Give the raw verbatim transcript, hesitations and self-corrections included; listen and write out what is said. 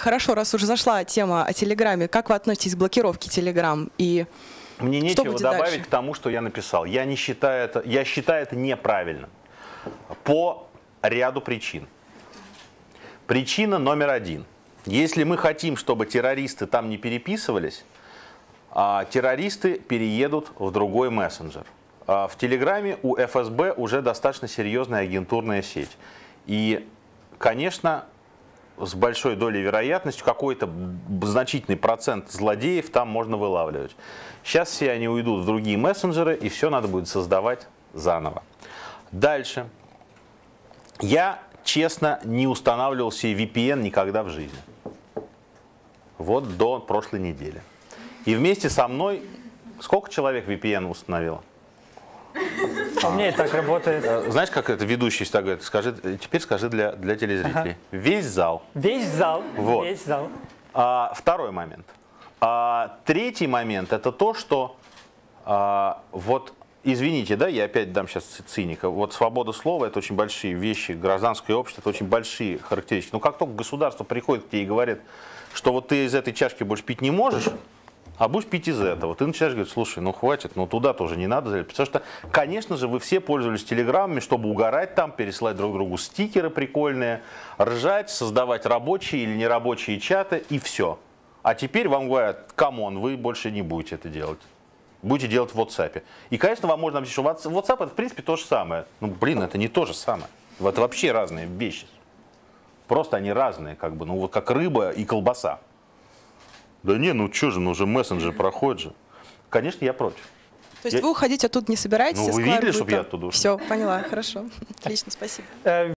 хорошо, раз уже зашла тема о Телеграме, как вы относитесь к блокировке Телеграм? И Мне что нечего будет добавить дальше? к тому, что я написал. Я не считаю это, я считаю это неправильным по ряду причин. Причина номер один. Если мы хотим, чтобы террористы там не переписывались, а террористы переедут в другой мессенджер. А в Телеграме у эф эс бэ уже достаточно серьезная агентурная сеть. И, конечно, с большой долей вероятности какой-то значительный процент злодеев там можно вылавливать. Сейчас все они уйдут в другие мессенджеры, и все надо будет создавать заново. Дальше. Я, честно, не устанавливал себе ви пи эн никогда в жизни. Вот до прошлой недели. И вместе со мной... Сколько человек ви пи эн установило? У меня и так работает. Знаешь, как это ведущий всегда говорит? Скажи, теперь скажи для, для телезрителей. Ага. Весь зал. Весь зал. Вот. Весь зал. А, второй момент. А, третий момент — это то, что а, вот, извините, да, я опять дам сейчас циника. Вот свобода слова — это очень большие вещи, гражданское общество — это очень большие характеристики. Но как только государство приходит к тебе и говорит, что вот ты из этой чашки больше пить не можешь, а будешь пить из этого. Ты начинаешь говорить: слушай, ну хватит, ну туда тоже не надо залезть. Потому что, конечно же, вы все пользовались телеграммами, чтобы угорать там, пересылать друг другу стикеры прикольные, ржать, создавать рабочие или нерабочие чаты, и все. А теперь вам говорят: камон, вы больше не будете это делать. Будете делать в WhatsApp. И, конечно, вам можно объяснить, что WhatsApp — это, в принципе, то же самое. Ну, блин, это не то же самое. Это вообще разные вещи. Просто они разные, как бы, ну вот как рыба и колбаса. Да не, ну что же, ну уже мессенджер проходит же. Конечно, я против. То есть я... вы уходить оттуда не собираетесь? Ну вы видели, чтобы я оттуда ушел? Все, поняла, хорошо. Отлично, спасибо.